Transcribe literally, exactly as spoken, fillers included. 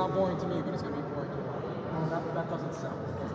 not boring to me, but it's going to be boring to a lot of people. Well, that, that doesn't sell.